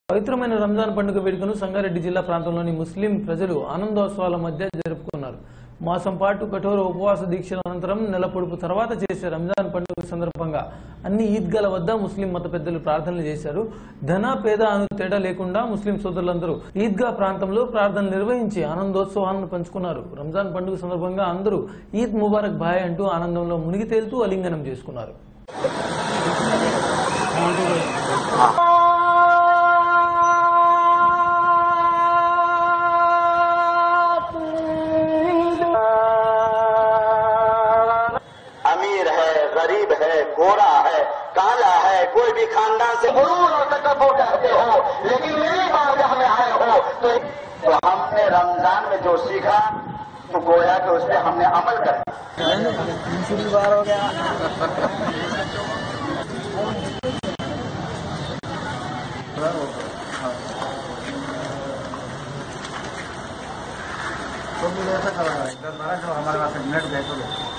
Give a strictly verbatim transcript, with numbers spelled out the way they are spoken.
పవిత్రమైన రంజాన్ పండుగ వేడుకను సంగారెడ్డి జిల్లా ప్రాంతంలోని ముస్లిం ప్రజలు ఆనందోత్సవాల మధ్య జరుపుకున్నారు. మాసం పాటు కఠోర ఉపవాస దీక్షల అనంతరం నెల పొడుపు తర్వాత చేసే రంజాన్ పండుగ సందర్భంగా అన్ని ఈద్గాల వద్ద ముస్లిం మత పెద్దలు ప్రార్థనలు చేశారు. ధన పేద అను తేడా లేకుండా ముస్లిం సోదరులందరూ ఈద్గా ప్రాంతంలో ప్రార్థనలు నిర్వహించి ఆనందోత్సవాలను పంచుకున్నారు. రంజాన్ పండుగ సందర్భంగా అందరూ ఈద్ ముబారక్ భాయ్ అంటూ ఆనందంలో మునిగి తేలుతూ అలింగనం చేసుకున్నారు. गरीब है, गोरा है, काला है, कोई भी खानदान से गुरूर और तकब्बुर करते हो, लेकिन मेरी बात हमें आए हो तो, तो हमने रमजान में जो सीखा तो गोया कि उस पर हमने अमल कर बार हो गया। तो भी ऐसा करा हमारे पास मिनट गए तो